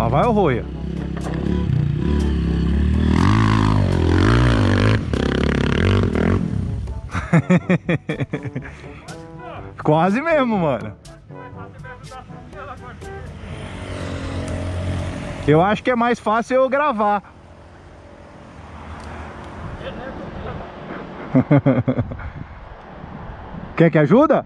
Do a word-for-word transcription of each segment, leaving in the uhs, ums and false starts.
Lá vai o roia. Quase mesmo, mano. Eu acho que é mais fácil eu gravar. Quer que ajuda?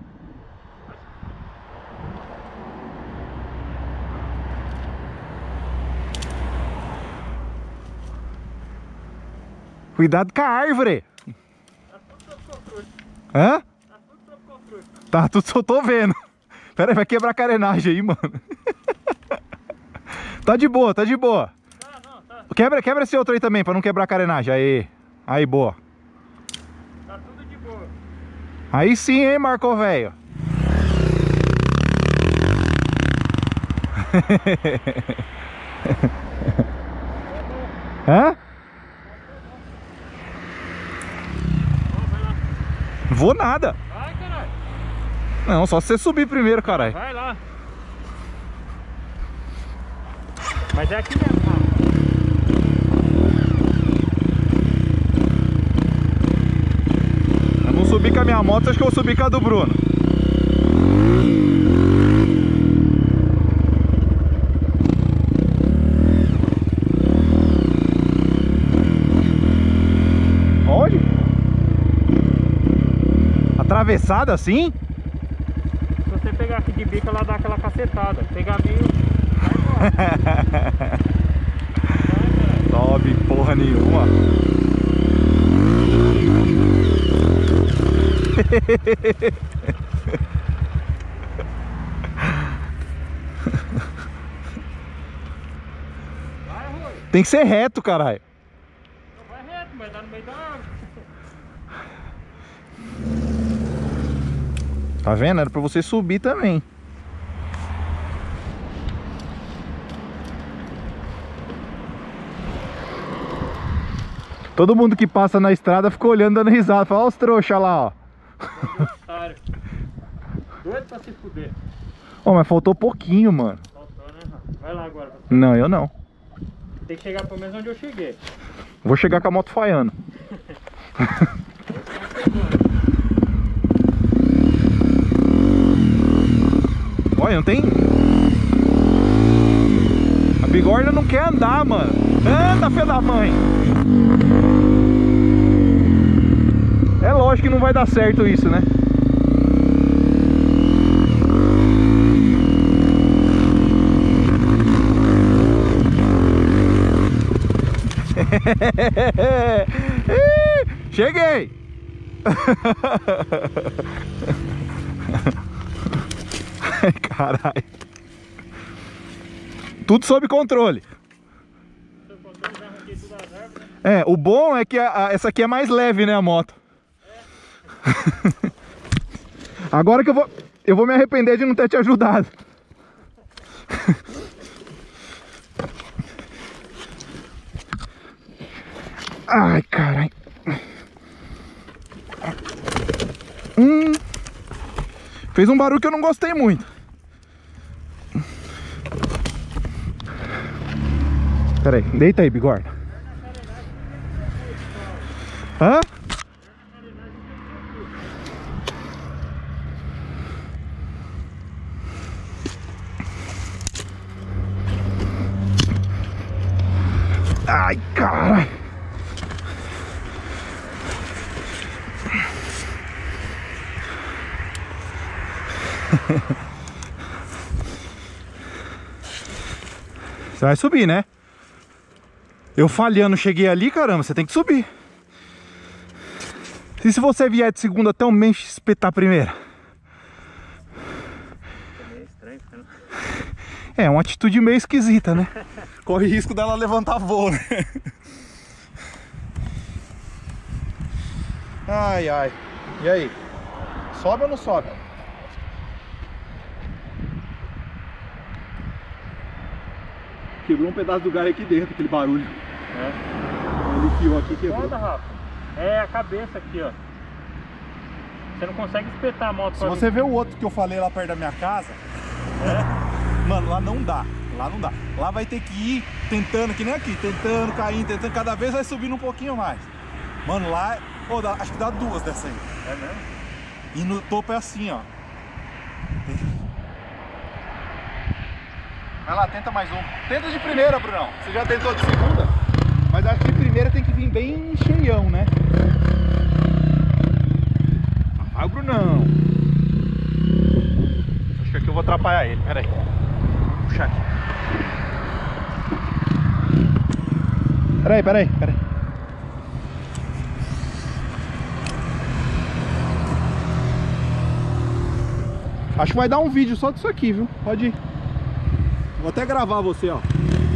Cuidado com a árvore. Hã? Tá tudo sob controle. Tá tudo, só tô vendo. Pera aí, vai quebrar a carenagem aí, mano. Tá de boa, tá de boa. Tá, não, tá. Quebra, quebra esse outro aí também, pra não quebrar a carenagem. Aí, aí, boa. Tá tudo de boa. Aí sim, hein, Marco, velho. Hã? Vou nada. Vai, caralho. Não, só se você subir primeiro, caralho. Vai lá. Mas é aqui mesmo, cara. Eu não subi com a minha moto, acho que eu vou subir com a do Bruno. Onde? Atravessada assim? Se você pegar aqui de bico, ela dá aquela cacetada. Pegar meio... Sobe porra nenhuma. Tem que ser reto, caralho. Não vai reto, mas dá no meio da água. Tá vendo? Era pra você subir também. Todo mundo que passa na estrada fica olhando, dando risada. Fala, olha os trouxas lá, ó. Doido pra se fuder. Ó, mas faltou pouquinho, mano. Faltou, né? Vai lá agora. Não, eu não. Tem que chegar pelo menos onde eu cheguei. Vou chegar com a moto falhando. Olha, não tem... A bigorna não quer andar, mano. Anda, filho da mãe. É lógico que não vai dar certo isso, né? Cheguei! Ai, caralho. Tudo sob controle. É, o bom é que a, a, essa aqui é mais leve, né, a moto. É. Agora que eu vou, eu vou me arrepender de não ter te ajudado. Ai, caralho. Hum. Fez um barulho que eu não gostei muito. Pera aí, deita aí, bigorna. Hã? Ai, caralho. Você vai subir, né? Eu falhando, cheguei ali, caramba, você tem que subir. E se você vier de segunda até o meio espetar a primeira? É meio estranho, né? É, uma atitude meio esquisita, né? Corre risco dela levantar voo, né? Ai, ai. E aí? Sobe ou não sobe? Quebrou um pedaço do gás aqui dentro, aquele barulho. É. Ele enfiou aqui e quebrou. Foda, Rafa. É a cabeça aqui, ó. Você não consegue espetar a moto. Se você ver o outro que eu falei lá perto da minha casa, é. Mano, lá não dá. Lá não dá. Lá vai ter que ir tentando, que nem aqui, tentando, caindo, tentando, cada vez vai subindo um pouquinho mais. Mano, lá, oh, dá, acho que dá duas dessa aí. É mesmo? E no topo é assim, ó. Vai lá, tenta mais um. Tenta de primeira, Brunão. Você já tentou de segunda? Mas acho que de primeira tem que vir bem cheião, né? Vai, Brunão. Acho que aqui eu vou atrapalhar ele. Pera aí. Vou puxar aqui. Pera aí, pera aí, pera aí. Acho que vai dar um vídeo só disso aqui, viu? Pode ir. Vou até gravar você, ó.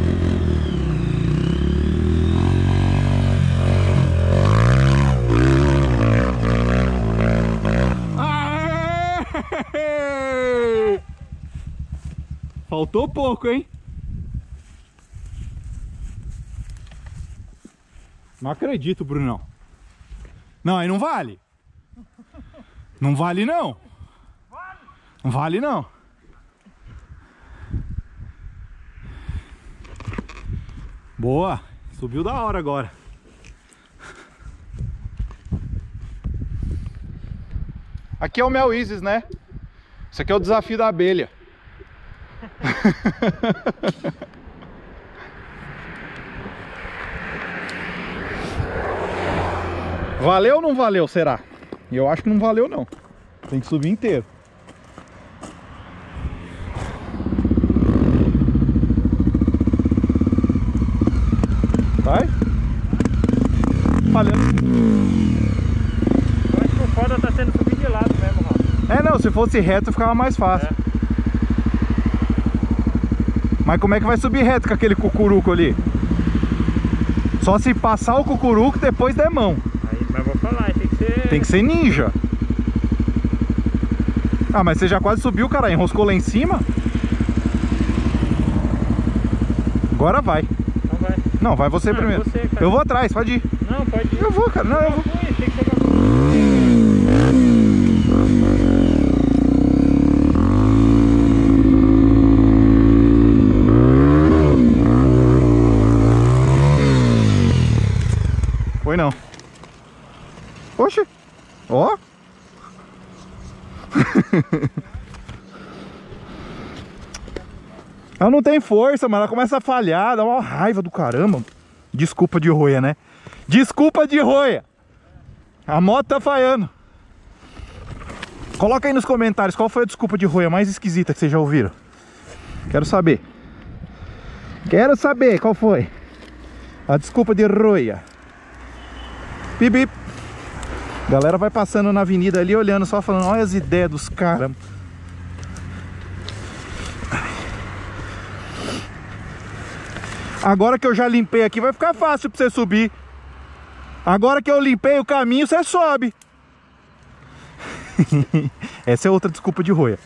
Aê! Faltou pouco, hein? Não acredito, Brunão. Não, aí não vale. Não vale, não. Não vale, não. Boa. Subiu da hora agora. Aqui é o Mel Isis, né? Isso aqui é o desafio da abelha. Valeu ou não valeu, será? Eu acho que não valeu, não. Tem que subir inteiro. Vai? Falhando. Eu acho que o foda tá sendo subir de lado mesmo, Rafa. É, não, se fosse reto ficava mais fácil. É. Mas como é que vai subir reto com aquele cucuruco ali? Só se passar o cucuruco depois der mão. Aí, mas vou falar, tem que ser... Tem que ser ninja. Ah, mas você já quase subiu, cara. Enroscou lá em cima. Agora vai. Não vai. Não, vai você Ah, primeiro. você, cara. Eu vou atrás, pode ir. Não, pode ir. Eu vou, cara. Não, eu vou. Fui, tem que chegar. Foi não. Oxe. Ó. Ela não tem força, mas ela começa a falhar, dá uma raiva do caramba. Desculpa de roia, né? Desculpa de roia. A moto tá falhando. Coloca aí nos comentários qual foi a desculpa de roia mais esquisita que vocês já ouviram. Quero saber. Quero saber qual foi a desculpa de roia. Bip, bip. Galera vai passando na avenida ali olhando, só falando, olha as ideias dos caras. Agora que eu já limpei aqui vai ficar fácil pra você subir. Agora que eu limpei o caminho, você sobe. Essa é outra desculpa de roia.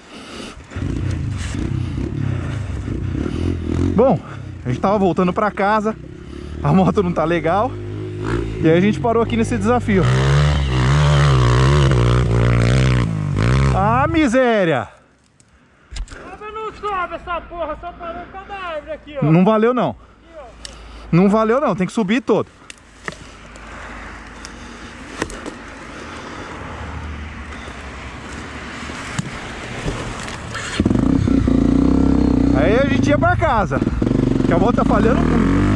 Bom, a gente tava voltando pra casa. A moto não tá legal. E aí a gente parou aqui nesse desafio. Ah, miséria! Não sobe essa porra, só parou cada árvore aqui, ó. Não valeu não. Aqui, ó. Não valeu não, tem que subir todo. Aí a gente ia pra casa, que a moto tá falhando muito.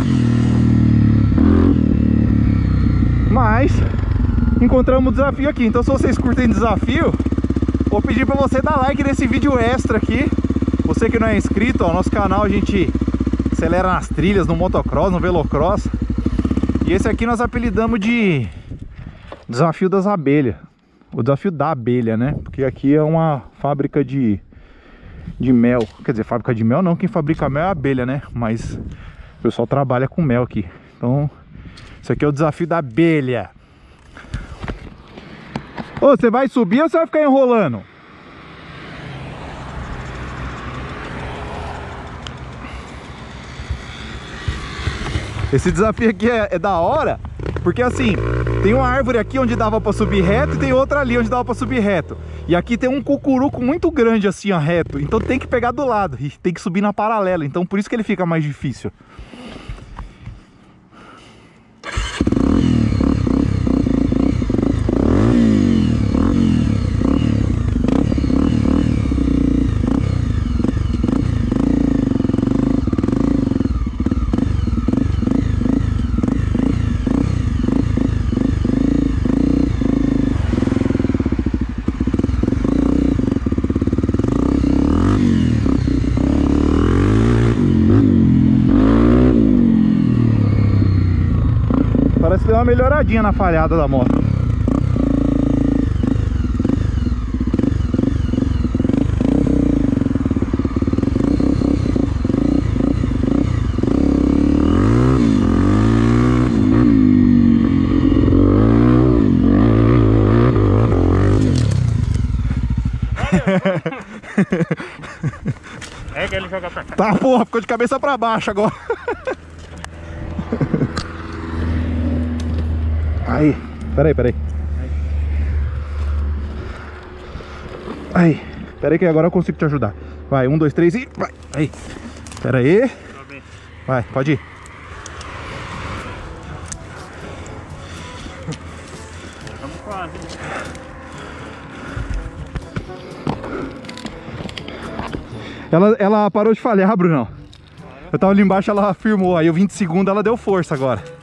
Mas encontramos um desafio aqui, então se vocês curtem desafio, vou pedir pra você dar like nesse vídeo extra aqui. Você que não é inscrito, ó, nosso canal a gente acelera nas trilhas, no motocross, no velocross. E esse aqui nós apelidamos de desafio das abelhas. O desafio da abelha, né? Porque aqui é uma fábrica de, de mel. Quer dizer, fábrica de mel não, quem fabrica mel é a abelha, né? Mas o pessoal trabalha com mel aqui. Então, isso aqui é o desafio da abelha. Ô, você vai subir ou você vai ficar enrolando? Esse desafio aqui é, é da hora, porque assim, Tem uma árvore aqui onde dava pra subir reto e tem outra ali onde dava pra subir reto. E aqui tem um cucuruco muito grande assim, ó, reto. Então tem que pegar do lado e tem que subir na paralela. Então por isso que ele fica mais difícil. Parece que deu uma melhoradinha na falhada da moto. É que ele joga pra cá. Tá, porra, ficou de cabeça pra baixo agora. Aí, peraí, peraí. Aí, peraí que agora eu consigo te ajudar. Vai, um, dois, três e vai. Aí, peraí. Vai, pode ir. Estamos quase. Ela, ela parou de falhar, Brunão. Eu tava ali embaixo, ela firmou. Aí o vinte segundos ela deu força agora.